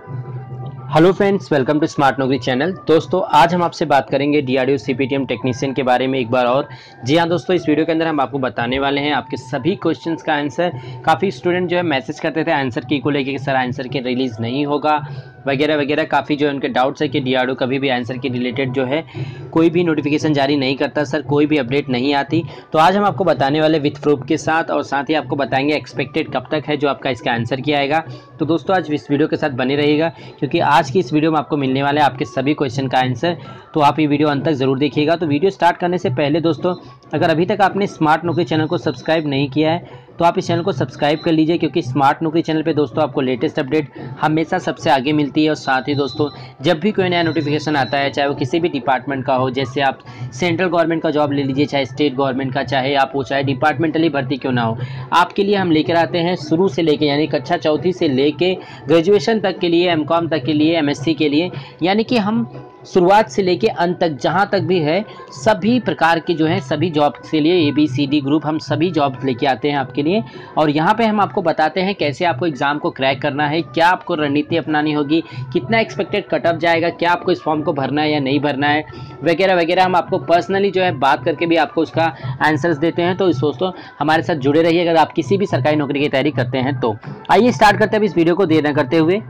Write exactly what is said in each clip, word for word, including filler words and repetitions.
Hello friends, welcome to Smart Naukri channel. दोस्तों, आज हम आपसे बात करेंगे डीआरडीओ सीपीटीएम टेक्नीशियन के बारे में एक बार और। जी हाँ दोस्तों, इस वीडियो के अंदर हम आपको बताने वाले हैं आपके सभी क्वेश्चंस का आंसर। काफ़ी स्टूडेंट जो है मैसेज करते थे आंसर की को लेके कि सर आंसर की रिलीज़ नहीं होगा वगैरह वगैरह। काफ़ी जो है उनके डाउट्स है कि डीआरडीओ कभी भी आंसर के रिलेटेड जो है कोई भी नोटिफिकेशन जारी नहीं करता सर, कोई भी अपडेट नहीं आती। तो आज हम आपको बताने वाले विथ प्रूफ के साथ, और साथ ही आपको बताएंगे एक्सपेक्टेड कब तक है जो आपका इसका आंसर किया आएगा। तो दोस्तों आज इस वीडियो के साथ बने रहिएगा, क्योंकि आज की इस वीडियो में आपको मिलने वाला है आपके सभी क्वेश्चन का आंसर। तो आप ये वीडियो अंत तक जरूर देखिएगा। तो वीडियो स्टार्ट करने से पहले दोस्तों, अगर अभी तक आपने स्मार्ट नौकरी चैनल को सब्सक्राइब नहीं किया है तो आप इस चैनल को सब्सक्राइब कर लीजिए, क्योंकि स्मार्ट नौकरी चैनल पे दोस्तों आपको लेटेस्ट अपडेट हमेशा सबसे आगे मिलती है। और साथ ही दोस्तों, जब भी कोई नया नोटिफिकेशन आता है, चाहे वो किसी भी डिपार्टमेंट का हो, जैसे आप सेंट्रल गवर्नमेंट का जॉब ले लीजिए, चाहे स्टेट गवर्नमेंट का, चाहे आप हो चाहे डिपार्टमेंटली भर्ती क्यों ना हो, आपके लिए हम लेकर आते हैं शुरू से लेके, यानी कक्षा चौथी से लेके ग्रेजुएशन तक के लिए, एमकॉम तक के लिए, एमएससी के लिए, यानी कि हम शुरुआत से लेके अंत तक जहाँ तक भी है सभी प्रकार के जो है सभी जॉब के लिए A B C D group हम सभी जॉब लेके आते हैं आपके लिए। और यहाँ पे हम आपको बताते हैं कैसे आपको एग्ज़ाम को क्रैक करना है, क्या आपको रणनीति अपनानी होगी, कितना एक्सपेक्टेड कटअप जाएगा, क्या आपको इस फॉर्म को भरना है या नहीं भरना है, वगैरह वगैरह। हम आपको पर्सनली जो है बात करके भी आपको उसका आंसर्स देते हैं। तो इस दोस्तों हमारे साथ जुड़े रहिए अगर आप किसी भी सरकारी नौकरी की तैयारी करते हैं तो। आइए स्टार्ट करते हैं इस वीडियो को देर न करते हुए।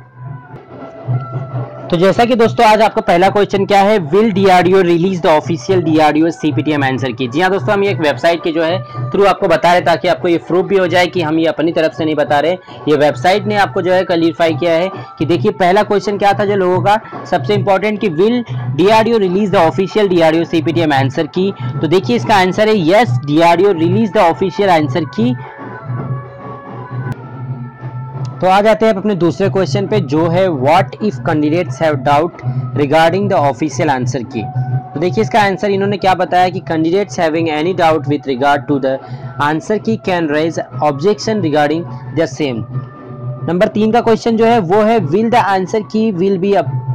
तो जैसा कि दोस्तों आज आपका पहला क्वेश्चन क्या है, will DRDO release the official DRDO CPTM answer key. जी हाँ दोस्तों, हम ये एक वेबसाइट के जो है थ्रू आपको बता रहे ताकि आपको ये प्रूफ भी हो जाए कि हम ये अपनी तरफ से नहीं बता रहे, ये वेबसाइट ने आपको जो है क्लियरफाई किया है कि देखिए पहला क्वेश्चन क्या था जो लोगों का सबसे इंपॉर्टेंट, कि will DRDO release the official DRDO CPTM answer key. तो देखिए इसका आंसर है yes, DRDO release the official answer key. तो आ जाते हैं अपने दूसरे क्वेश्चन पे जो है what if candidates have doubt regarding the official answer key. तो देखिए इसका आंसर इन्होंने क्या बताया कि candidates having any doubt with regard to the answer key can raise objection regarding the same. नंबर तीन का क्वेश्चन जो है वो है will the answer key will be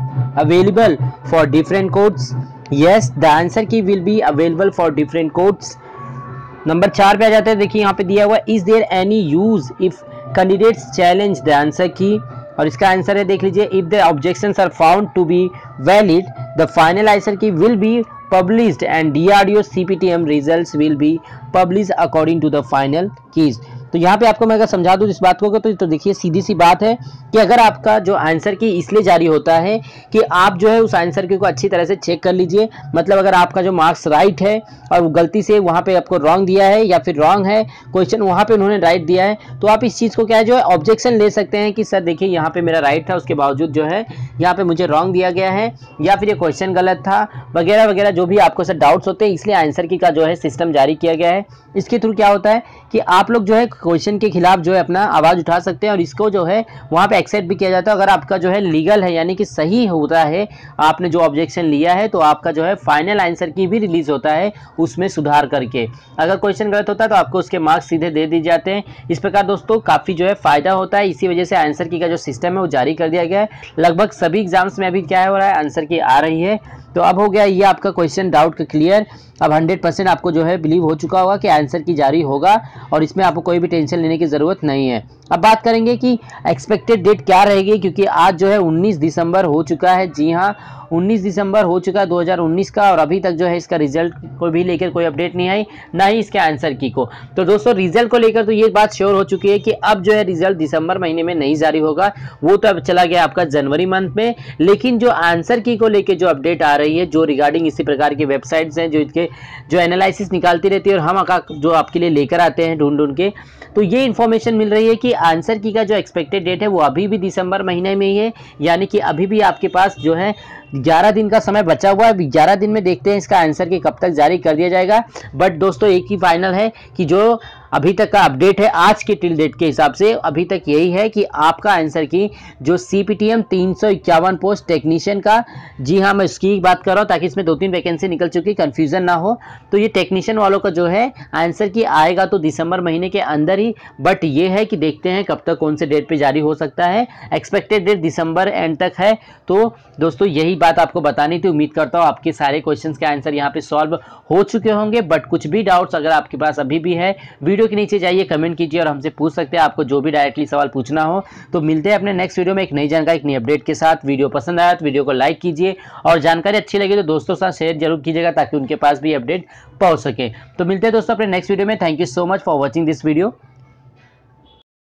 available for different codes. Yes, the answer key will be available for different codes. नंबर चार पे आ जाते हैं, देखिए यहाँ पे दिया हुआ is there any use if candidates challenge the answer key, और इसका आंसर है देख लीजिए, if the objections are found to be valid the final answer key will be published and DRDO CPTM results will be published according to the final keys. तो यहाँ पे आपको मैं अगर समझा दूँ इस बात को तो, तो देखिए सीधी सी बात है कि अगर आपका जो आंसर की इसलिए जारी होता है कि आप जो है उस आंसर की को अच्छी तरह से चेक कर लीजिए। मतलब अगर आपका जो मार्क्स राइट है और वो गलती से वहाँ पे आपको रॉन्ग दिया है या फिर रॉन्ग है क्वेश्चन वहाँ पे उन्होंने राइट दिया है, तो आप इस चीज़ को क्या है जो है ऑब्जेक्शन ले सकते हैं कि सर देखिए यहाँ पे मेरा राइट था, उसके बावजूद जो है यहाँ पे मुझे रॉन्ग दिया गया है, या फिर ये क्वेश्चन गलत था वगैरह वगैरह, जो भी आपको सर डाउट्स होते हैं, इसलिए आंसर की का जो है सिस्टम जारी किया गया है। इसके थ्रू क्या होता है कि आप लोग जो है क्वेश्चन के खिलाफ जो है अपना आवाज़ उठा सकते हैं और इसको जो है वहाँ पे एक्सेप्ट भी किया जाता है। अगर आपका जो है लीगल है यानी कि सही होता है, आपने जो ऑब्जेक्शन लिया है, तो आपका जो है फाइनल आंसर की भी रिलीज होता है उसमें सुधार करके। अगर क्वेश्चन गलत होता है तो आपको उसके मार्क्स सीधे दे दिए जाते हैं। इस प्रकार दोस्तों काफ़ी जो है फायदा होता है, इसी वजह से आंसर की का जो सिस्टम है वो जारी कर दिया गया है। लगभग सभी एग्जाम्स में अभी क्या हो रहा है, आंसर की आ रही है। तो अब हो गया ये आपका क्वेश्चन डाउट का क्लियर। अब हंड्रेड परसेंट आपको जो है बिलीव हो चुका होगा कि आंसर की जारी होगा और इसमें आपको कोई भी टेंशन लेने की ज़रूरत नहीं है। अब बात करेंगे कि एक्सपेक्टेड डेट क्या रहेगी, क्योंकि आज जो है उन्नीस दिसंबर हो चुका है। जी हाँ, उन्नीस दिसंबर हो चुका है दो हज़ार उन्नीस का, और अभी तक जो है इसका रिजल्ट को भी लेकर कोई अपडेट नहीं आई, ना ही इसके आंसर की को। तो दोस्तों रिजल्ट को लेकर तो ये बात श्योर हो चुकी है कि अब जो है रिजल्ट दिसंबर महीने में नहीं जारी होगा, वो तो अब चला गया आपका जनवरी मंथ में। लेकिन जो आंसर की को लेकर जो अपडेट आ रही है, जो रिगार्डिंग इसी प्रकार की वेबसाइट्स हैं जो इसके जो एनालिसिस निकालती रहती है और हम जो आपके लिए लेकर आते हैं ढूंढ ढूंढ के, तो ये इन्फॉर्मेशन मिल रही है कि आंसर की का जो एक्सपेक्टेड डेट है वो अभी भी दिसंबर महीने में ही है। यानी कि अभी भी आपके पास जो है ग्यारह दिन का समय बचा हुआ है। ग्यारह दिन में देखते हैं इसका आंसर की कब तक जारी कर दिया जाएगा। बट दोस्तों एक ही फाइनल है कि जो अभी तक का अपडेट है आज के टिल डेट के हिसाब से अभी तक यही है कि आपका आंसर की जो सीपीटीएम तीन सौ इक्यावन पोस्ट टेक्नीशियन का, जी हाँ मैं इसकी बात कर रहा हूँ ताकि इसमें दो तीन वैकेंसी निकल चुकी, कंफ्यूजन ना हो। तो ये टेक्नीशियन वालों का जो है आंसर की आएगा तो दिसंबर महीने के अंदर ही, बट ये है कि देखते हैं कब तक कौन से डेट पे जारी हो सकता है। एक्सपेक्टेड डेट दिसंबर एंड तक है। तो दोस्तों यही बात आपको बतानी थी। उम्मीद करता हूँ आपके सारे क्वेश्चंस के आंसर यहाँ पे सॉल्व हो चुके होंगे, बट कुछ भी डाउट्स अगर आपके पास अभी भी है वीडियो वीडियो के नीचे जाइए, कमेंट कीजिए और हमसे पूछ सकते हैं, आपको जो भी डायरेक्टली सवाल पूछना हो। तो मिलते हैं अपने नेक्स्ट वीडियो में एक नई जानकारी, एक नई अपडेट के साथ। वीडियो पसंद आया तो वीडियो को लाइक कीजिए और जानकारी अच्छी लगी तो दोस्तों के साथ शेयर जरूर कीजिएगा ताकि उनके पास भी अपडेट पहुंच सके। तो मिलते हैं दोस्तों अपने नेक्स्ट वीडियो में। Thank you so much for watching this video.